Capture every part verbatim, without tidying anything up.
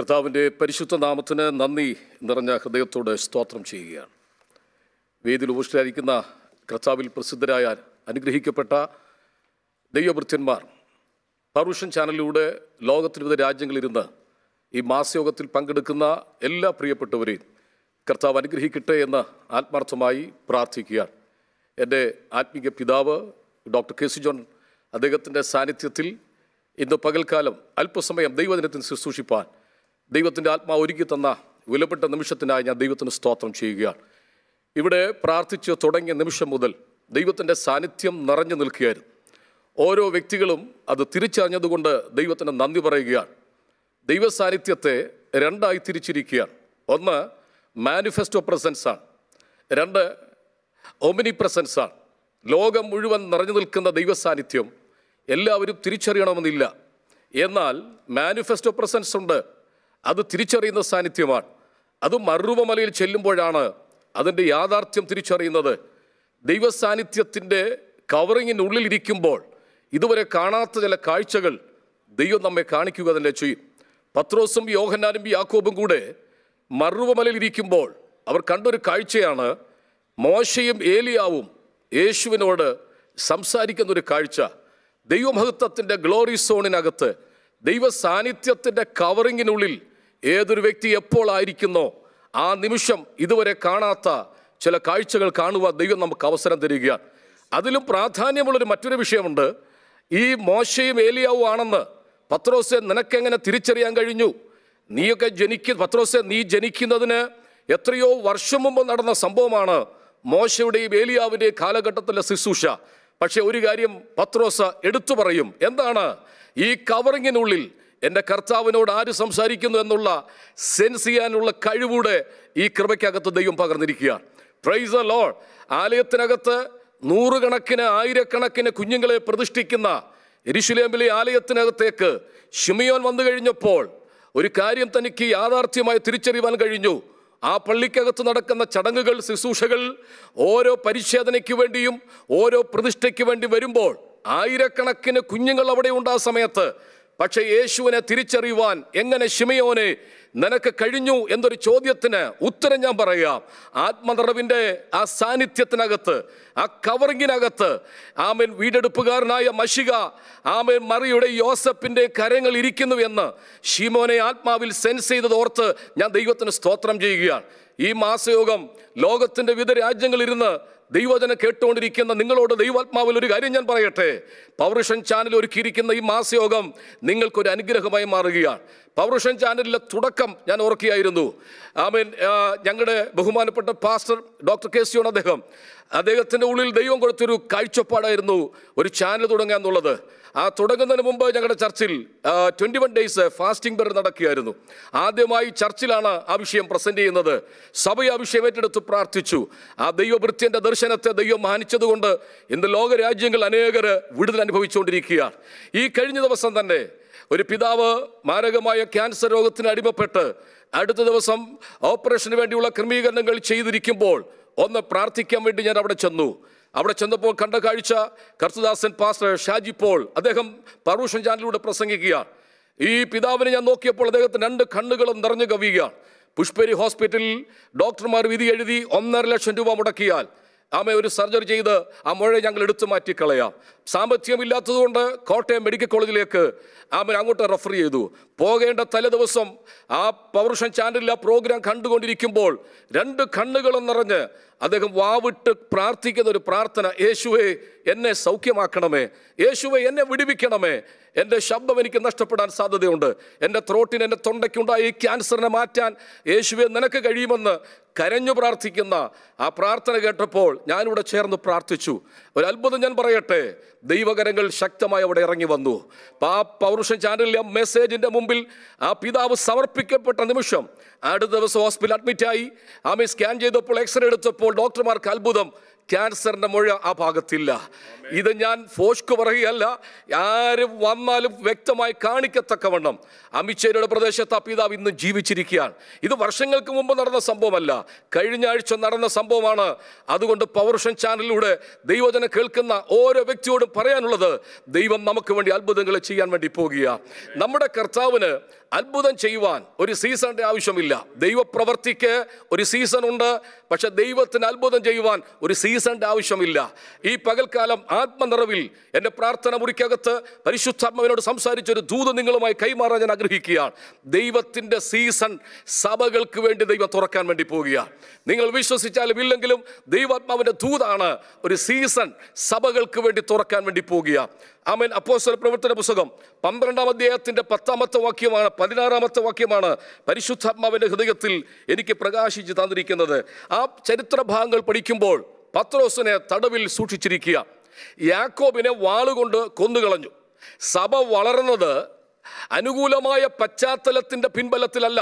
കർത്താവിൻ്റെ പരിശുദ്ധ നാമത്തിന് നന്ദി നിറഞ്ഞ ഹൃദയത്തോട് സ്തോത്രം ചെയ്യുകയാണ്. വേദിയിൽ ഉപസ്ഥിതരായിരിക്കുന്ന കർത്താവിൽ പ്രസിദ്ധരായ അനുഗ്രഹിക്കപ്പെട്ട ദൈവഭൃത്യന്മാർ പവർവിഷൻ ചാനലിലൂടെ ലോകത്തിൽ വിവിധ രാജ്യങ്ങളിലിരുന്ന് ഈ മാസയോഗത്തിൽ പങ്കെടുക്കുന്ന എല്ലാ പ്രിയപ്പെട്ടവരെയും കർത്താവ് അനുഗ്രഹിക്കട്ടെ എന്ന് ആത്മാർത്ഥമായി പ്രാർത്ഥിക്കുകയാണ്. എൻ്റെ ആത്മീയ പിതാവ് ഡോക്ടർ കെ സി ജോൺ അദ്ദേഹത്തിൻ്റെ സാന്നിധ്യത്തിൽ ഇന്ന് പകൽക്കാലം അല്പസമയം ദൈവദിനത്തിന് ശുശ്രൂഷിപ്പാൻ ദൈവത്തിൻ്റെ ആത്മാവ് ഒരുക്കി തന്ന വിലപ്പെട്ട നിമിഷത്തിനായി ഞാൻ ദൈവത്തിന് സ്തോത്രം ചെയ്യുകയാണ്. ഇവിടെ പ്രാർത്ഥിച്ച് തുടങ്ങിയ നിമിഷം മുതൽ ദൈവത്തിൻ്റെ സാന്നിധ്യം നിറഞ്ഞു നിൽക്കുകയായിരുന്നു. ഓരോ വ്യക്തികളും അത് തിരിച്ചറിഞ്ഞതുകൊണ്ട് ദൈവത്തിന് നന്ദി പറയുകയാണ്. ദൈവ സാന്നിധ്യത്തെ രണ്ടായി തിരിച്ചിരിക്കുകയാണ്. ഒന്ന് മാനിഫെസ്റ്റോ പ്രസൻസാണ്, രണ്ട് ഒമിനി പ്രസൻസാണ്. ലോകം മുഴുവൻ നിറഞ്ഞു നിൽക്കുന്ന ദൈവ സാന്നിധ്യം എല്ലാവരും തിരിച്ചറിയണമെന്നില്ല. എന്നാൽ മാനിഫെസ്റ്റോ പ്രസൻസ് ഉണ്ട്, അത് തിരിച്ചറിയുന്ന സാന്നിധ്യമാണ്. അത് മറുവമലയിൽ ചെല്ലുമ്പോഴാണ് അതിൻ്റെ യാഥാർത്ഥ്യം തിരിച്ചറിയുന്നത്. ദൈവ സാന്നിധ്യത്തിൻ്റെ കവറിങ്ങിനുള്ളിലിരിക്കുമ്പോൾ ഇതുവരെ കാണാത്ത ചില കാഴ്ചകൾ ദൈവം നമ്മെ കാണിക്കുക തന്നെ ചെയ്യും. പത്രോസും യോഹന്നാനും യാക്കോബും കൂടെ മറുവമലയിൽ ഇരിക്കുമ്പോൾ അവർ കണ്ടൊരു കാഴ്ചയാണ് മോശയും ഏലിയാവും യേശുവിനോട് സംസാരിക്കുന്നൊരു കാഴ്ച. ദൈവമഹത്വത്തിൻ്റെ ഗ്ലോറി സോണിനകത്ത് ദൈവ സാന്നിധ്യത്തിൻ്റെ കവറിങ്ങിനുള്ളിൽ ഏതൊരു വ്യക്തി എപ്പോൾ ആയിരിക്കുന്നോ ആ നിമിഷം ഇതുവരെ കാണാത്ത ചില കാഴ്ചകൾ കാണുവാൻ ദൈവം നമുക്ക് അവസരം തരികയാണ്. അതിലും പ്രാധാന്യമുള്ളൊരു മറ്റൊരു വിഷയമുണ്ട്. ഈ മോശയും ഏലിയാവും ആണെന്ന് പത്രോസെ നിനക്കെങ്ങനെ തിരിച്ചറിയാൻ കഴിഞ്ഞു? നീയൊക്കെ ജനിക്ക പത്രോസെ നീ ജനിക്കുന്നതിന് എത്രയോ വർഷം മുമ്പ് നടന്ന സംഭവമാണ് മോശയുടെയും ഏലിയാവിൻ്റെയും കാലഘട്ടത്തിലെ ശുശ്രൂഷ. പക്ഷെ ഒരു കാര്യം പത്രോസ എടുത്തു പറയും. എന്താണ്? ഈ കവറിങ്ങിനുള്ളിൽ എൻ്റെ കർത്താവിനോട് ആര് സംസാരിക്കുന്നു എന്നുള്ള സെൻസ് ചെയ്യാനുള്ള കഴിവൂടെ ഈ കൃപയ്ക്കകത്ത് ദൈവം പകർന്നിരിക്കുകയാണ്. Praise the lord. ആലയത്തിനകത്ത് നൂറുകണക്കിന് ആയിരക്കണക്കിന് കുഞ്ഞുങ്ങളെ പ്രതിഷ്ഠിക്കുന്ന യെരൂശലേമിലെ ആലയത്തിനകത്തേക്ക് ശിമിയോൻ വന്നു കഴിഞ്ഞപ്പോൾ ഒരു കാര്യം തനിക്ക് യാഥാർത്ഥ്യമായി തിരിച്ചറിയാൻ കഴിഞ്ഞു. ആ പള്ളിക്കകത്ത് നടക്കുന്ന ചടങ്ങുകൾ, ശുശ്രൂഷകൾ ഓരോ പരിശോധനയ്ക്ക് വേണ്ടിയും ഓരോ പ്രതിഷ്ഠയ്ക്ക് വേണ്ടി വരുമ്പോൾ ആയിരക്കണക്കിന് കുഞ്ഞുങ്ങൾ അവിടെ ഉണ്ട് ആ സമയത്ത്. പക്ഷേ യേശുവിനെ തിരിച്ചറിയുവാൻ എങ്ങനെ ശിമിയോനെ നിനക്ക് കഴിഞ്ഞു എന്നൊരു ചോദ്യത്തിന് ഉത്തരം ഞാൻ പറയാം. ആത്മനിറവിൻ്റെ ആ സാന്നിധ്യത്തിനകത്ത്, ആ കവറിങ്ങിനകത്ത് ആമേൻ വീടെടുപ്പുകാരനായ മശിക ആമേൻ മറിയുടെ യോസഫിൻ്റെ കരങ്ങൾ ഇരിക്കുന്നു എന്ന് ശിമോനെ ആത്മാവിൽ സെൻസ് ചെയ്തത് ഓർത്ത് ഞാൻ ദൈവത്തിന് സ്തോത്രം ചെയ്യുകയാണ്. ഈ മാസയോഗം ലോകത്തിൻ്റെ വിവിധ രാജ്യങ്ങളിലിരുന്ന് ദൈവജനം കേട്ടുകൊണ്ടിരിക്കുന്ന നിങ്ങളോട് ദൈവാത്മാവിൽ ഒരു കാര്യം ഞാൻ പറയട്ടെ. പവർവിഷൻ ചാനൽ ഒരുക്കിയിരിക്കുന്ന ഈ മാസയോഗം നിങ്ങൾക്കൊരു അനുഗ്രഹമായി മാറുകയാണ്. പവർവിഷൻ ചാനലിലെ തുടക്കം ഞാൻ ഓർക്കുകയായിരുന്നു. ആമേൻ. ഞങ്ങളുടെ ബഹുമാനപ്പെട്ട pastor doctor K C John അദ്ദേഹം അദ്ദേഹത്തിൻ്റെ ഉള്ളിൽ ദൈവം കൊടുത്തൊരു കാഴ്ചപ്പാടായിരുന്നു ഒരു ചാനൽ തുടങ്ങുക എന്നുള്ളത്. ആ തുടങ്ങുന്നതിന് മുമ്പ് ഞങ്ങളുടെ ചർച്ചിൽ twenty one days fasting period നടക്കുകയായിരുന്നു. ആദ്യമായി ചർച്ചിലാണ് ആ വിഷയം പ്രസൻറ്റ് ചെയ്യുന്നത്. സഭ ആ വിഷയം ഏറ്റെടുത്ത് പ്രാർത്ഥിച്ചു. ആ ദൈവഭൃത്യൻ്റെ ദർശനത്തെ ദൈവം മാനിച്ചതുകൊണ്ട് ഇന്ന് ലോകരാജ്യങ്ങൾ അനേകർ വിടുതൽ അനുഭവിച്ചുകൊണ്ടിരിക്കുകയാണ്. ഈ കഴിഞ്ഞ ദിവസം തന്നെ ഒരു പിതാവ് മാരകമായ ക്യാൻസർ രോഗത്തിന് അടിമപ്പെട്ട് അടുത്ത ദിവസം ഓപ്പറേഷന് വേണ്ടിയുള്ള ക്രമീകരണങ്ങൾ ചെയ്തിരിക്കുമ്പോൾ ഒന്ന് പ്രാർത്ഥിക്കാൻ വേണ്ടി ഞാൻ അവിടെ ചെന്നു. അവിടെ ചെന്നപ്പോൾ കണ്ട കാഴ്ച കർത്തദാസൻ പാസ്റ്റർ ഷാജി പോൾ അദ്ദേഹം പവർവിഷൻ ചാനലിലൂടെ പ്രസംഗിക്കുകയാണ്. ഈ പിതാവിനെ ഞാൻ നോക്കിയപ്പോൾ അദ്ദേഹത്തിന് രണ്ട് കണ്ണുകളും നിറഞ്ഞു കവിയുകയാണ്. പുഷ്പേരി ഹോസ്പിറ്റലിൽ ഡോക്ടർമാർ വിധി എഴുതി ഒന്നര ലക്ഷം രൂപ മുടക്കിയാൽ ആമേ ഒരു സർജറി ചെയ്ത് ആ മുഴ ഞങ്ങൾ എടുത്തു മാറ്റിക്കളയാം. സാമ്പത്തികമില്ലാത്തതുകൊണ്ട് കോട്ടയം മെഡിക്കൽ കോളേജിലേക്ക് ആമൻ അങ്ങോട്ട് റെഫർ ചെയ്തു. പോകേണ്ട തലേ ദിവസം ആ പവർവിഷൻ ചാനലിൽ ആ പ്രോഗ്രാം കണ്ടുകൊണ്ടിരിക്കുമ്പോൾ രണ്ട് കണ്ണുകളും നിറഞ്ഞ് അദ്ദേഹം വാവിട്ട് പ്രാർത്ഥിക്കുന്ന ഒരു പ്രാർത്ഥന, യേശുവേ എന്നെ സൗഖ്യമാക്കണമേ, യേശുവേ എന്നെ വിടുവിക്കണമേ, എൻ്റെ ശബ്ദം എനിക്ക് നഷ്ടപ്പെടാൻ സാധ്യതയുണ്ട്, എൻ്റെ ത്രോട്ടിന് എൻ്റെ തൊണ്ടയ്ക്കുണ്ടായി ഈ ക്യാൻസറിനെ മാറ്റാൻ യേശുവേ നിനക്ക് കഴിയുമെന്ന് കരഞ്ഞു പ്രാർത്ഥിക്കുന്ന ആ പ്രാർത്ഥന കേട്ടപ്പോൾ ഞാനിവിടെ ചേർന്ന് പ്രാർത്ഥിച്ചു. ഒരു അത്ഭുതം ഞാൻ പറയട്ടെ, ദൈവകരങ്ങൾ ശക്തമായി അവിടെ ഇറങ്ങി വന്നു. ആ പവർവിഷൻ ചാനലിലെ മെസ്സേജിൻ്റെ മുമ്പിൽ ആ പിതാവ് സമർപ്പിക്കപ്പെട്ട നിമിഷം അടുത്ത ദിവസം ഹോസ്പിറ്റലിൽ അഡ്മിറ്റായി. ആമെ സ്കാൻ ചെയ്തപ്പോൾ എക്സ്റേ എടുത്തപ്പോൾ ഡോക്ടർമാർക്ക് അത്ഭുതം, ക്യാൻസറിൻ്റെ മുഴ ആ ഭാഗത്തില്ല. ഇത് ഞാൻ ഫോഷ്ക്ക് പറയുകയല്ല, ആരും വന്നാലും വ്യക്തമായി കാണിക്കത്തക്കവണ്ണം അമിച്ചേരിയുടെ പ്രദേശത്ത് ആ പിതാവ് ഇന്ന് ജീവിച്ചിരിക്കുകയാണ്. ഇത് വർഷങ്ങൾക്ക് മുമ്പ് നടന്ന സംഭവമല്ല, കഴിഞ്ഞ ആഴ്ച നടന്ന സംഭവമാണ്. അതുകൊണ്ട് പവർവിഷൻ ചാനലിലൂടെ ദൈവജനം കേൾക്കുന്ന ഓരോ വ്യക്തിയോടും പറയാനുള്ളത്, ദൈവം നമുക്ക് വേണ്ടി അത്ഭുതങ്ങൾ ചെയ്യാൻ വേണ്ടി പോകുക. നമ്മുടെ കർത്താവിന് അത്ഭുതം ചെയ്യുവാൻ ഒരു സീസണിൻ്റെ ആവശ്യമില്ല. ദൈവപ്രവർത്തിക്ക് ഒരു സീസൺ ഉണ്ട്, പക്ഷെ ദൈവത്തിന് അത്ഭുതം ചെയ്യുവാൻ ഒരു സീസണിൻ്റെ ആവശ്യമില്ല. ഈ പകൽക്കാലം ആത്മനിറവിൽ എൻ്റെ പ്രാർത്ഥന മുറിക്കകത്ത് പരിശുദ്ധാത്മാവിനോട് സംസാരിച്ചൊരു ദൂത് നിങ്ങളുമായി കൈമാറാൻ ഞാൻ ആഗ്രഹിക്കുകയാണ്. ദൈവത്തിൻ്റെ സീസൺ സഭകൾക്ക് വേണ്ടി ദൈവം തുറക്കാൻ വേണ്ടി പോവുകയാണ്. നിങ്ങൾ വിശ്വസിച്ചാലും ഇല്ലെങ്കിലും ദൈവാത്മാവിൻ്റെ ദൂതാണ് ഒരു സീസൺ സഭകൾക്ക് വേണ്ടി തുറക്കാൻ വേണ്ടി പോവുകയാണ്. ആമേൻ. അപ്പോസ്തല പ്രവർത്തന പുസ്തകം പന്ത്രണ്ടാം അധ്യായത്തിൻ്റെ പത്താമത്തെ വാക്യമാണ് പതിനാറാമത്തെ വാക്യമാണ് പരിശുദ്ധാത്മാവിൻ്റെ ഹൃദയത്തിൽ എനിക്ക് പ്രകാശിച്ച് തന്നിരിക്കുന്നത്. ആ ചരിത്ര ഭാഗങ്ങൾ പഠിക്കുമ്പോൾ പത്രോസിനെ തടവിൽ സൂക്ഷിച്ചിരിക്കുക. യാക്കോബിനെ വാളുകൊണ്ട് കൊന്നുകളഞ്ഞു. സഭ വളർന്നത് അനുകൂലമായ പശ്ചാത്തലത്തിൻ്റെ പിൻബലത്തിലല്ല.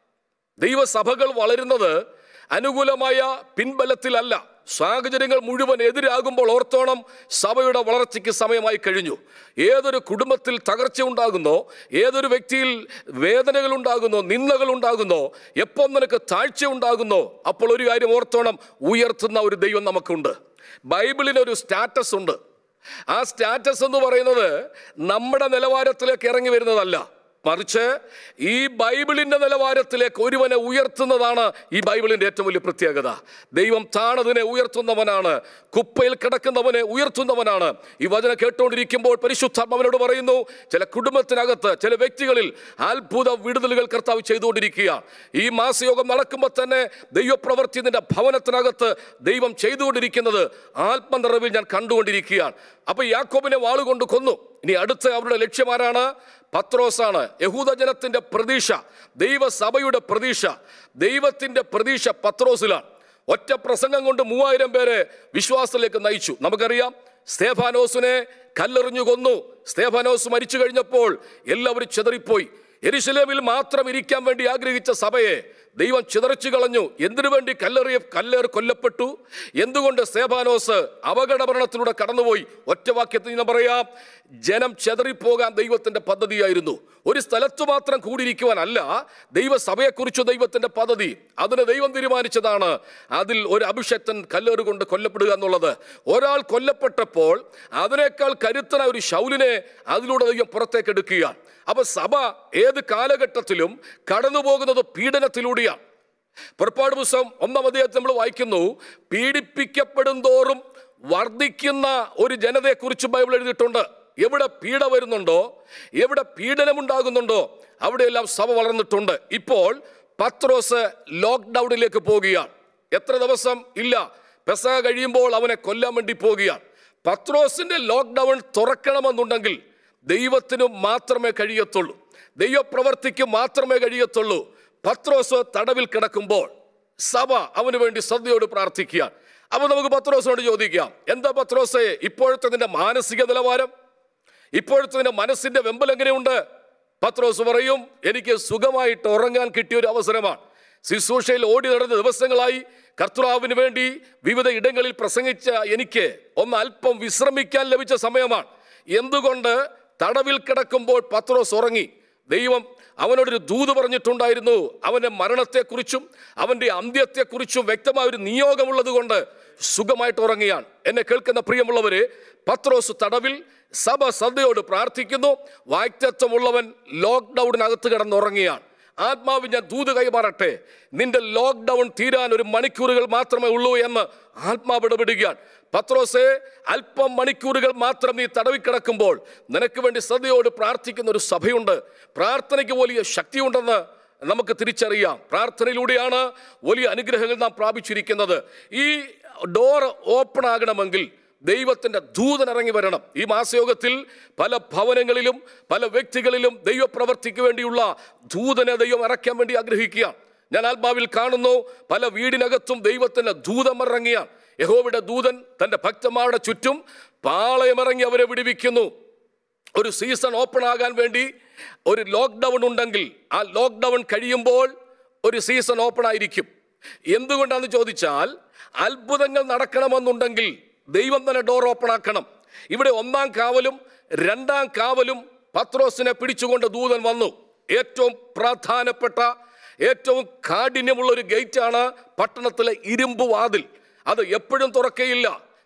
ദൈവസഭകൾ വളരുന്നത് അനുകൂലമായ പിൻബലത്തിലല്ല. സാഹചര്യങ്ങൾ മുഴുവൻ എതിരാകുമ്പോൾ ഓർത്തോണം, സഭയുടെ വളർച്ചയ്ക്ക് സമയമായി കഴിഞ്ഞു. ഏതൊരു കുടുംബത്തിൽ തകർച്ച ഉണ്ടാകുന്നോ, ഏതൊരു വ്യക്തിയിൽ വേദനകൾ ഉണ്ടാകുന്നോ, നിന്ദകൾ ഉണ്ടാകുന്നോ, എപ്പോൾ നിനക്ക് താഴ്ച ഉണ്ടാകുന്നോ, അപ്പോൾ ഒരു കാര്യം ഓർത്തോണം, ഉയർത്തുന്ന ഒരു ദൈവം നമുക്കുണ്ട്. ബൈബിളിനൊരു സ്റ്റാറ്റസ് ഉണ്ട്. ആ സ്റ്റാറ്റസ് എന്ന് പറയുന്നത് നമ്മുടെ നിലവാരത്തിലേക്ക് ഇറങ്ങി വരുന്നതല്ല, മറിച്ച് ഈ ബൈബിളിൻ്റെ നിലവാരത്തിലേക്ക് ഒരുവനെ ഉയർത്തുന്നതാണ് ഈ ബൈബിളിൻ്റെ ഏറ്റവും വലിയ പ്രത്യേകത. ദൈവം താണതിനെ ഉയർത്തുന്നവനാണ്, കുപ്പയിൽ കിടക്കുന്നവനെ ഉയർത്തുന്നവനാണ്. ഈ വചനം കേട്ടുകൊണ്ടിരിക്കുമ്പോൾ പരിശുദ്ധാത്മാവിനോട് പറയുന്നു, ചില കുടുംബത്തിനകത്ത് ചില വ്യക്തികളിൽ അത്ഭുത വിടുതലുകൾ കർത്താവ് ചെയ്തുകൊണ്ടിരിക്കുക. ഈ മാസയോഗം നടക്കുമ്പോൾ തന്നെ ദൈവപ്രവൃത്തി നിന്റെ ഭവനത്തിനകത്ത് ദൈവം ചെയ്തുകൊണ്ടിരിക്കുന്നത് ആത്മനിറവിൽ ഞാൻ കണ്ടുകൊണ്ടിരിക്കുകയാണ്. അപ്പൊ യാക്കോബിനെ വാളുകൊണ്ട് കൊന്നു. ഇനി അടുത്ത അവരുടെ ലക്ഷ്യമാരാണ്? പത്രോസാണ്. യഹൂദജനത്തിന്റെ പ്രതീക്ഷ, ദൈവസഭയുടെ പ്രതീക്ഷ, ദൈവത്തിന്റെ പ്രതീക്ഷ പത്രോസിലാണ്. ഒറ്റ പ്രസംഗം കൊണ്ട് മൂവായിരം പേരെ വിശ്വാസത്തിലേക്ക് നയിച്ചു. നമുക്കറിയാം, സ്തേഫാനോസിനെ കല്ലെറിഞ്ഞു കൊന്നു. സ്തേഫാനോസ് മരിച്ചു കഴിഞ്ഞപ്പോൾ എല്ലാവരും ചിതറിപ്പോയി. യെരുശലേമിൽ മാത്രം ഇരിക്കാൻ വേണ്ടി ആഗ്രഹിച്ച സഭയെ ദൈവം ചിതറിച്ചു കളഞ്ഞു. എന്തിനു വേണ്ടി കല്ലെറിയ കല്ലേർ കൊല്ലപ്പെട്ടു? എന്തുകൊണ്ട് സ്തേഫാനോസ് അപകടമരണത്തിലൂടെ കടന്നുപോയി? ഒറ്റ വാക്യത്തിൽ ഞാൻ പറയാം, ജനം ചെതറിപ്പോകാൻ ദൈവത്തിന്റെ പദ്ധതിയായിരുന്നു. ഒരു സ്ഥലത്ത് മാത്രം കൂടിയിരിക്കുവാനല്ല ദൈവസഭയെക്കുറിച്ച് ദൈവത്തിന്റെ പദ്ധതി. അതിന് ദൈവം തീരുമാനിച്ചതാണ് അതിൽ ഒരു അഭിഷക്തൻ കല്ലേറ് കൊണ്ട് കൊല്ലപ്പെടുക എന്നുള്ളത്. ഒരാൾ കൊല്ലപ്പെട്ടപ്പോൾ അതിനേക്കാൾ കരുത്തനായ ഒരു ശൗലിനെ അതിലൂടെ ദൈവം പുറത്തേക്ക് എടുക്കുകയാണ്. അപ്പൊ സഭ ഏത് കാലഘട്ടത്തിലും കടന്നു പോകുന്നത് പീഡനത്തിലൂടെയാണ്. പുറപ്പാട് പുസ്തകം ഒന്നാം അധ്യായത്തിൽ നമ്മൾ വായിക്കുന്നു, പീഡിപ്പിക്കപ്പെടും തോറും വർദ്ധിക്കുന്ന ഒരു ജനതയെക്കുറിച്ച് ബൈബിൾ എഴുതിയിട്ടുണ്ട്. എവിടെ പീഡ വരുന്നുണ്ടോ, എവിടെ പീഡനമുണ്ടാകുന്നുണ്ടോ, അവിടെയെല്ലാം സഭ വളർന്നിട്ടുണ്ട്. ഇപ്പോൾ പത്രോസ് ലോക്ക്ഡൌണിലേക്ക് പോവുകയാണ്. എത്ര ദിവസം ഇല്ല, പെസഹ കഴിയുമ്പോൾ അവനെ കൊല്ലാൻ വേണ്ടി പോവുകയാണ്. പത്രോസിന്റെ ലോക്ക്ഡൌൺ തുറക്കണമെന്നുണ്ടെങ്കിൽ ദൈവത്തിനും മാത്രമേ കഴിയത്തുള്ളൂ, ദൈവപ്രവർത്തിക്ക് മാത്രമേ കഴിയത്തുള്ളൂ. പത്രോസ് തടവിൽ കിടക്കുമ്പോൾ സഭ അവന് വേണ്ടി ശ്രദ്ധയോട് പ്രാർത്ഥിക്കുക. അപ്പൊ നമുക്ക് പത്രോസിനോട് ചോദിക്കാം, എന്താ പത്രോസേ ഇപ്പോഴത്തെ നിന്റെ മാനസിക നിലവാരം, ഇപ്പോഴത്തെ നിന്റെ മനസ്സിന്റെ വെമ്പൽ എങ്ങനെയുണ്ട്? പത്രോസ് പറയും, എനിക്ക് സുഖമായിട്ട് ഉറങ്ങാൻ കിട്ടിയ ഒരു അവസരമാണ്. ശുശ്രൂഷയിൽ ഓടി നടന്ന ദിവസങ്ങളായി കർത്താവിന് വേണ്ടി വിവിധ ഇടങ്ങളിൽ പ്രസംഗിച്ച എനിക്ക് ഒന്ന് അല്പം വിശ്രമിക്കാൻ ലഭിച്ച സമയമാണ്. എന്തുകൊണ്ട്? തടവിൽ കിടക്കുമ്പോൾ പത്രോസ് ഉറങ്ങി. ദൈവം അവനോടൊരു ദൂത് പറഞ്ഞിട്ടുണ്ടായിരുന്നു. അവൻ്റെ മരണത്തെക്കുറിച്ചും അവൻ്റെ അന്ത്യത്തെക്കുറിച്ചും വ്യക്തമായ ഒരു നിയോഗമുള്ളത് കൊണ്ട് സുഖമായിട്ട് ഉറങ്ങിയാണ്. എന്നെ കേൾക്കുന്ന പ്രിയമുള്ളവരെ, പത്രോസ് തടവിൽ, സഭ ശ്രദ്ധയോട് പ്രാർത്ഥിക്കുന്നു. വാക്തത്വമുള്ളവൻ ലോക്ക്ഡൌണിനകത്ത് കിടന്നുറങ്ങിയാണ്. ആത്മാവ് ഞാൻ ദൂത് കൈമാറട്ടെ, നിന്റെ ലോക്ക്ഡൌൺ തീരാൻ ഒരു മണിക്കൂറുകൾ മാത്രമേ ഉള്ളൂ എന്ന് ആത്മാവ് ഇടപെടുകയാണ്. പത്രോസേ, അല്പം മണിക്കൂറുകൾ മാത്രം നീ തടവിൽ കിടക്കുമ്പോൾ നിനക്ക് വേണ്ടി ശ്രദ്ധയോട് പ്രാർത്ഥിക്കുന്ന ഒരു സഭയുണ്ട്. പ്രാർത്ഥനയ്ക്ക് വലിയ ശക്തിയുണ്ടെന്ന് നമുക്ക് തിരിച്ചറിയാം. പ്രാർത്ഥനയിലൂടെയാണ് വലിയ അനുഗ്രഹങ്ങൾ നാം പ്രാപിച്ചിരിക്കുന്നത്. ഈ ഡോർ ഓപ്പൺ ആകണമെങ്കിൽ ദൈവത്തിൻ്റെ ദൂതൻ ഇറങ്ങി വരണം. ഈ മാസയോഗത്തിൽ പല ഭവനങ്ങളിലും പല വ്യക്തികളിലും ദൈവപ്രവർത്തിക്ക് വേണ്ടിയുള്ള ദൂതനെ ദൈവം ഇറക്കാൻ വേണ്ടി ആഗ്രഹിക്കുക. ഞാൻ ആത്മാവിൽ കാണുന്നു, പല വീടിനകത്തും ദൈവത്തിൻ്റെ ദൂതം ഇറങ്ങിയാണ്. യഹോവയുടെ ദൂതൻ തൻ്റെ ഭക്തന്മാരുടെ ചുറ്റും പാളയമിറങ്ങി അവരെ വിടുവിക്കുന്നു. ഒരു സീസൺ ഓപ്പൺ ആകാൻ വേണ്ടി ഒരു ലോക്ക്ഡൗൺ ഉണ്ടെങ്കിൽ ആ ലോക്ക്ഡൗൺ കഴിയുമ്പോൾ ഒരു സീസൺ ഓപ്പൺ ആയിരിക്കും. എന്തുകൊണ്ടാണെന്ന് ചോദിച്ചാൽ, അത്ഭുതങ്ങൾ നടക്കണമെന്നുണ്ടെങ്കിൽ ദൈവം തന്നെ ഡോർ ഓപ്പൺ ആക്കണം. ഇവിടെ ഒന്നാം കാവലും രണ്ടാം കാവലും പത്രോസിനെ പിടിച്ചുകൊണ്ട് ദൂതൻ വന്നു. ഏറ്റവും പ്രധാനപ്പെട്ട, ഏറ്റവും കാഠിന്യമുള്ള ഒരു ഗേറ്റാണ് പട്ടണത്തിലെ ഇരുമ്പ് വാതിൽ. അത് എപ്പോഴും തുറക്കയില്ല.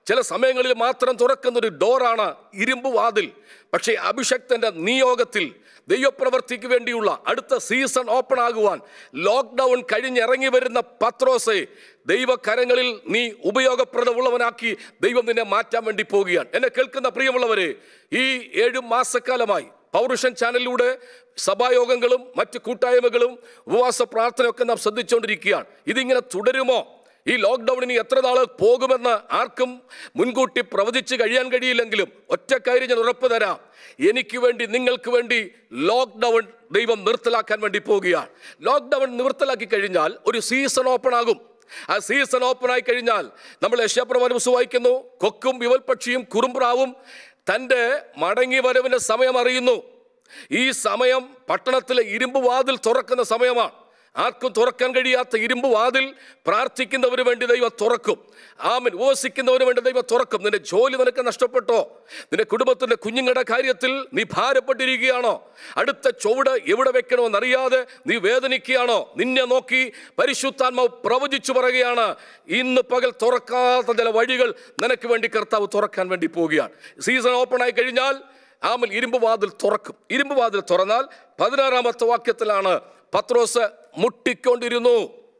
ചില സമയങ്ങളിൽ മാത്രം തുറക്കുന്നൊരു ഡോറാണ് ഇരുമ്പ് വാതിൽ. പക്ഷേ അഭിഷക്തൻ്റെ നിയോഗത്തിൽ ദൈവപ്രവൃത്തിക്ക് വേണ്ടിയുള്ള അടുത്ത സീസൺ ഓപ്പൺ ആകുവാൻ ലോക്ക്ഡൗൺ കഴിഞ്ഞിറങ്ങി വരുന്ന പത്രോസെ ദൈവകരങ്ങളിൽ നീ ഉപയോഗപ്രദമുള്ളവനാക്കി ദൈവം നിന്നെ മാറ്റാൻ വേണ്ടി പോവുകയാണ്. എന്നെ കേൾക്കുന്ന പ്രിയമുള്ളവരെ, ഈ ഏഴു മാസക്കാലമായി പവർവിഷൻ ചാനലിലൂടെ സഭായോഗങ്ങളും മറ്റ് കൂട്ടായ്മകളും ഉപവാസ പ്രാർത്ഥനയൊക്കെ നാം ശ്രദ്ധിച്ചുകൊണ്ടിരിക്കുകയാണ്. ഇതിങ്ങനെ തുടരുമോ? ഈ ലോക്ക്ഡൗണിന് എത്ര നാൾ പോകുമെന്ന് ആർക്കും മുൻകൂട്ടി പ്രവചിച്ച് കഴിയാൻ കഴിയില്ലെങ്കിലും ഒറ്റ കാര്യം ഞാൻ ഉറപ്പ് തരാം, എനിക്ക് വേണ്ടി നിങ്ങൾക്ക് വേണ്ടി ലോക്ക്ഡൗൺ ദൈവം നിർത്തലാക്കാൻ വേണ്ടി പോവുകയാണ്. ലോക്ക്ഡൗൺ നിർത്തലാക്കി കഴിഞ്ഞാൽ ഒരു സീസൺ ഓപ്പൺ ആകും. ആ സീസൺ ഓപ്പൺ ആയി കഴിഞ്ഞാൽ നമ്മൾ യശയ്യാപ്രവചനം വായിക്കുന്നു, കൊക്കും വിവൽപക്ഷിയും കുറുമ്പ്രാവും തൻ്റെ മടങ്ങി വരവിൻ്റെ സമയം അറിയുന്നു. ഈ സമയം പട്ടണത്തിലെ ഇരുമ്പ് വാതിൽ തുറക്കുന്ന സമയമാണ്. ആർക്കും തുറക്കാൻ കഴിയാത്ത ഇരുമ്പ് വാതിൽ പ്രാർത്ഥിക്കുന്നവന് വേണ്ടി ദൈവം തുറക്കും. ആമേൻ. ഉപവസിക്കുന്നവന് വേണ്ടി ദൈവം തുറക്കും. നിന്റെ ജോലി നിനക്ക് നഷ്ടപ്പെട്ടോ? നിന്റെ കുടുംബത്തിൻ്റെ കുഞ്ഞുങ്ങളുടെ കാര്യത്തിൽ നീ ഭാരപ്പെട്ടിരിക്കുകയാണോ? അടുത്ത ചുവട് എവിടെ വെക്കണമെന്നറിയാതെ നീ വേദനിക്കുകയാണോ? നിന്നെ നോക്കി പരിശുദ്ധാത്മാവ് പ്രവചിച്ചു പറയുകയാണ്, ഇന്ന് പകൽ തുറക്കാത്ത ചില വഴികൾ നിനക്ക് വേണ്ടി കർത്താവ് തുറക്കാൻ വേണ്ടി പോവുകയാണ്. സീസൺ ഓപ്പൺ ആയി കഴിഞ്ഞാൽ ആമേൻ ഇരുമ്പ് വാതിൽ തുറക്കും. ഇരുമ്പ് വാതിൽ തുറന്നാൽ പതിനാറാമത്തെ വാക്യത്തിലാണ് പത്രോസ് മുട്ടിക്കൊണ്ടിരുന്നു.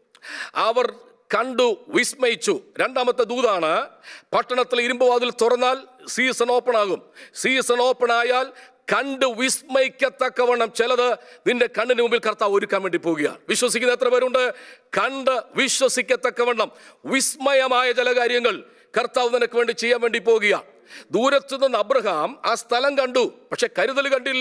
അവർ കണ്ടു വിസ്മയിച്ചു. രണ്ടാമത്തെ ദൂതാണ്, പട്ടണത്തിൽ ഇരുമ്പ് വാതിൽ തുറന്നാൽ സീസൺ ഓപ്പൺ ആകും. സീസൺ ഓപ്പൺ ആയാൽ കണ്ട് വിസ്മയിക്കത്തക്കവണ്ണം ചിലത് നിന്റെ കണ്ണിന് മുമ്പിൽ കർത്താവ് ഒരുക്കാൻ വേണ്ടി പോവുകയാണ്. വിശ്വസിക്കുന്ന എത്ര പേരുണ്ട്? കണ്ട് വിശ്വസിക്കത്തക്കവണ്ണം വിസ്മയമായ ചില കാര്യങ്ങൾ കർത്താവ് നിനക്ക് വേണ്ടി ചെയ്യാൻ വേണ്ടി പോവുകയാണ്. ദൂരത്തു നിന്ന് അബ്രഹാം ആ സ്ഥലം കണ്ടു, പക്ഷെ കരുതൽ കണ്ടില്ല.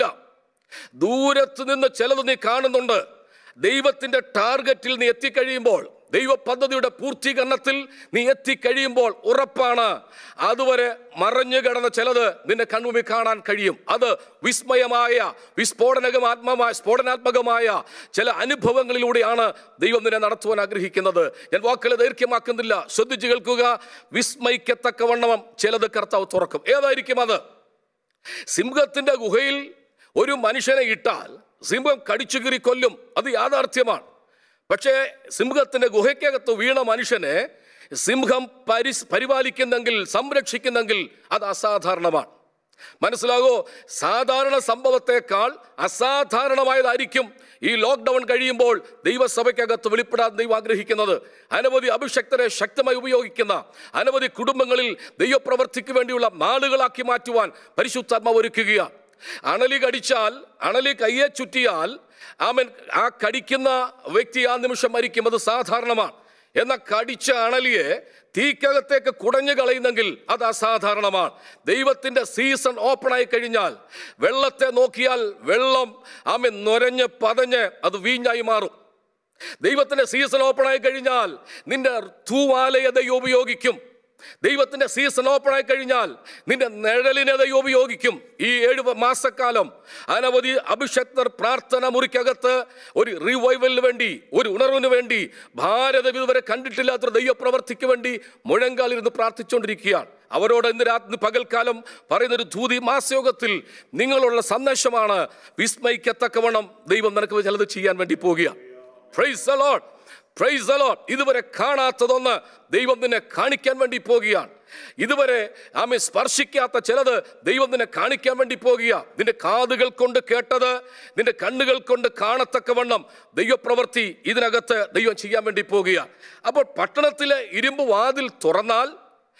ദൂരത്തു നിന്ന് ചിലത് നീ കാണുന്നുണ്ട്. ദൈവത്തിൻ്റെ ടാർഗറ്റിൽ നീ എത്തിക്കഴിയുമ്പോൾ, ദൈവ പദ്ധതിയുടെ പൂർത്തീകരണത്തിൽ നീ എത്തിക്കഴിയുമ്പോൾ ഉറപ്പാണ് അതുവരെ മറഞ്ഞു കിടന്ന ചിലത് നിന്റെ കൺമുമ്പിൽ കാണാൻ കഴിയും. അത് വിസ്മയമായ വിസ്ഫോടനകമാത്മമായ സ്ഫോടനാത്മകമായ ചില അനുഭവങ്ങളിലൂടെയാണ് ദൈവം നിന്നെ നടത്തുവാൻ ആഗ്രഹിക്കുന്നത്. ഞാൻ വാക്കുകളെ ദൈർഘ്യമാക്കുന്നില്ല, ശ്രദ്ധിച്ചു കേൾക്കുക. വിസ്മയിക്കത്തക്കവണ്ണം ചിലത് കർത്താവ് തുറക്കും. ഏതായിരിക്കും അത്? സിംഹത്തിൻ്റെ ഗുഹയിൽ ഒരു മനുഷ്യനെ ഇട്ടാൽ സിംഹം കടിച്ചു കീറി കൊല്ലും, അത് യാഥാർത്ഥ്യമാണ്. പക്ഷേ സിംഹത്തിൻ്റെ ഗുഹയ്ക്കകത്ത് വീണ മനുഷ്യനെ സിംഹം പരി പരിപാലിക്കുന്നെങ്കിൽ സംരക്ഷിക്കുന്നെങ്കിൽ അത് അസാധാരണമാണ്. മനസ്സിലാകോ? സാധാരണ സംഭവത്തെക്കാൾ അസാധാരണമായതായിരിക്കും ഈ ലോക്ക്ഡൗൺ കഴിയുമ്പോൾ ദൈവസഭയ്ക്കകത്ത് വെളിപ്പെടാൻ ദൈവം ആഗ്രഹിക്കുന്നത്. അനവധി അഭിഷക്തരെ ശക്തമായി ഉപയോഗിക്കുന്ന അനവധി കുടുംബങ്ങളിൽ ദൈവപ്രവൃത്തിക്ക് വേണ്ടിയുള്ള നാളുകളാക്കി മാറ്റുവാൻ പരിശുദ്ധാത്മാവ് ഒരുക്കുകയാണ്. അണലി കടിച്ചാൽ, അണലി കയ്യെ ചുറ്റിയാൽ ആമൻ ആ കടിക്കുന്ന വ്യക്തി ആ നിമിഷം മരിക്കും, അത് സാധാരണമാണ്. എന്നാൽ കടിച്ച അണലിയെ തീക്കകത്തേക്ക് കുടഞ്ഞു കളയുന്നെങ്കിൽ അത് അസാധാരണമാണ്. ദൈവത്തിൻ്റെ സീസൺ ഓപ്പൺ ആയി കഴിഞ്ഞാൽ വെള്ളത്തെ നോക്കിയാൽ വെള്ളം ആമൻ നൊരഞ്ഞ് പതഞ്ഞ് അത് വീഞ്ഞായി മാറും. ദൈവത്തിൻ്റെ സീസൺ ഓപ്പൺ ആയി കഴിഞ്ഞാൽ നിന്റെ തൂവാലയെ ദൈവം ഉപയോഗിക്കും. ദൈവത്തിൻ്റെ സീസൺ ഓപ്പൺ ആയി കഴിഞ്ഞാൽ നിന്റെ നിഴലിനെ ദൈവം ഉപയോഗിക്കും. ഈ ഏഴു മാസക്കാലം അനവധി അഭിഷക്തർ പ്രാർത്ഥന മുറിക്കകത്ത് ഒരു റിവൈവലിന് വേണ്ടി, ഒരു ഉണർവിന് വേണ്ടി, ഭാരതം ഇതുവരെ കണ്ടിട്ടില്ലാത്തൊരു ദൈവപ്രവർത്തിക്ക് വേണ്ടി മുഴങ്കാലിരുന്ന് പ്രാർത്ഥിച്ചുകൊണ്ടിരിക്കുകയാണ്. അവരോട് ഇന്ന് രാത്രി പകൽക്കാലം പറയുന്നൊരു ധൂതി മാസയോഗത്തിൽ നിങ്ങളുള്ള സന്ദേശമാണ്, വിസ്മയിക്കത്തക്കവണ്ണം ദൈവം നിനക്ക് ചിലത് ചെയ്യാൻ വേണ്ടി പോവുകയാണ്. Praise the lord, praise the lord. ഇതുവരെ കാണാത്തതൊന്ന് ദൈവം നിന്നെ കാണിക്കാൻ വേണ്ടി പോകുകയാണ്. ഇതുവരെ ആമേ സ്പർശിക്കാത്ത ചിലത് ദൈവം നിന്നെ കാണിക്കാൻ വേണ്ടി പോകുക. നിന്റെ കാതുകൾ കൊണ്ട് കേട്ടത് നിന്റെ കണ്ണുകൾ കൊണ്ട് കാണത്തക്കവണ്ണം ദൈവപ്രവൃത്തി ഇതിനകത്ത് ദൈവം ചെയ്യാൻ വേണ്ടി പോകുക. അപ്പോൾ പട്ടണത്തിലെ ഇരുമ്പ് വാതിൽ തുറന്നാൽ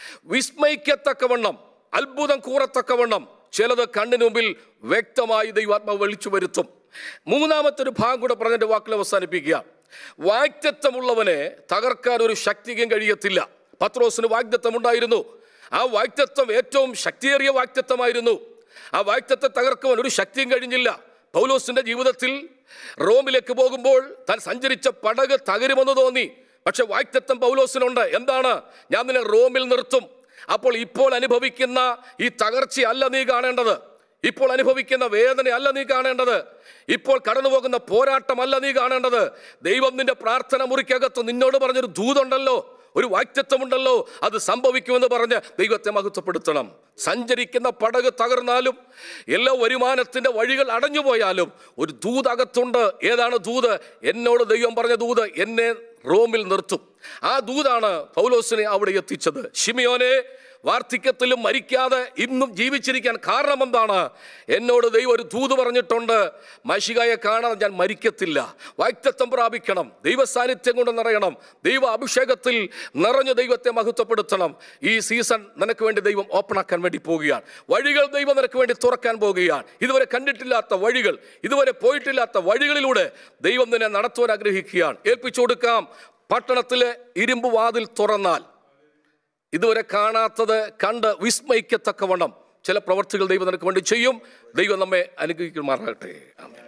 വിസ്മയിക്കത്തക്കവണ്ണം, അത്ഭുതം കൂറത്തക്കവണ്ണം ചിലത് കണ്ണിന് മുമ്പിൽ വ്യക്തമായി ദൈവാത്മാവ് വിളിച്ചു വരുത്തും. മൂന്നാമത്തെ ഒരു ഭാഗം കൂടെ പറഞ്ഞതിൻ്റെ വാക്കുകൾ അവസാനിപ്പിക്കുക. വാഗ്ദത്തമുള്ളവനെ തകർക്കാൻ ഒരു ശക്തിക്കും കഴിയത്തില്ല. പത്രോസിന് വാഗ്ദത്തം ഉണ്ടായിരുന്നു. ആ വാഗ്ദത്തം ഏറ്റവും ശക്തിയേറിയ വാഗ്ദത്തമായിരുന്നു. ആ വാഗ്ദത്തത്തെ തകർക്കുവാൻ ഒരു ശക്തിയും കഴിഞ്ഞില്ല. പൗലോസിന്റെ ജീവിതത്തിൽ റോമിലേക്ക് പോകുമ്പോൾ താൻ സഞ്ചരിച്ച പടക് തകരുമെന്ന് തോന്നി. പക്ഷെ വാഗ്ദത്തം പൗലോസിനുണ്ട്. എന്താണ്? ഞാൻ നിന്നെ റോമിൽ നിർത്തും. അപ്പോൾ ഇപ്പോൾ അനുഭവിക്കുന്ന ഈ തകർച്ചയല്ല നീ കാണേണ്ടത്. ഇപ്പോൾ അനുഭവിക്കുന്ന വേദനയല്ല നീ കാണേണ്ടത്. ഇപ്പോൾ കടന്നു പോകുന്ന പോരാട്ടമല്ല നീ കാണേണ്ടത്. ദൈവം നിന്റെ പ്രാർത്ഥന മുറിക്കകത്ത് നിന്നോട് പറഞ്ഞൊരു ദൂതുണ്ടല്ലോ, ഒരു വാഗ്ദത്തമുണ്ടല്ലോ, അത് സംഭവിക്കുമെന്ന് പറഞ്ഞ് ദൈവത്തെ മഹത്വപ്പെടുത്തണം. സഞ്ചരിക്കുന്ന പടക് തകർന്നാലും എല്ലാ വരുമാനത്തിൻ്റെ വഴികൾ അടഞ്ഞുപോയാലും ഒരു ദൂത് അകത്തുണ്ട്. ഏതാണ് ദൂത്? എന്നോട് ദൈവം പറഞ്ഞ ദൂത്, എന്നെ റോമിൽ നിർത്തും. ആ ദൂതാണ് പൗലോസിനെ അവിടെ എത്തിച്ചത്. ശിമിയോനെ, വാർദ്ധക്യത്തിലും മരിക്കാതെ ഇന്നും ജീവിച്ചിരിക്കാൻ കാരണം എന്താണ്? എന്നോട് ദൈവം ഒരു ദൂത് പറഞ്ഞിട്ടുണ്ട്, മശിഹായെ കാണാതെ ഞാൻ മരിക്കത്തില്ല. വാഗ്ദത്തം പ്രാപിക്കണം, ദൈവ സാന്നിധ്യം കൊണ്ട് നിറയണം, ദൈവ അഭിഷേകത്തിൽ നിറഞ്ഞ ദൈവത്തെ മഹത്വപ്പെടുത്തണം. ഈ സീസൺ നിനക്ക് വേണ്ടി ദൈവം ഓപ്പൺ ആക്കാൻ വേണ്ടി പോവുകയാണ്. വഴികൾ ദൈവം നിനക്ക് വേണ്ടി തുറക്കാൻ പോകുകയാണ്. ഇതുവരെ കണ്ടിട്ടില്ലാത്ത വഴികൾ, ഇതുവരെ പോയിട്ടില്ലാത്ത വഴികളിലൂടെ ദൈവം നിന്നെ നടത്തുവാൻ ആഗ്രഹിക്കുകയാണ്. ഏൽപ്പിച്ചു കൊടുക്കാം. പട്ടണത്തിലെ ഇരുമ്പ് വാതിൽ തുറന്നാൽ ഇതുവരെ കാണാത്തത് കണ്ട് വിസ്മയിക്കത്തക്കവണ്ണം ചില പ്രവർത്തികൾ ദൈവം നിനക്ക് വേണ്ടി ചെയ്യും. ദൈവം നമ്മെ അനുഗ്രഹിക്കുമാറാകട്ടെ. ആമേൻ.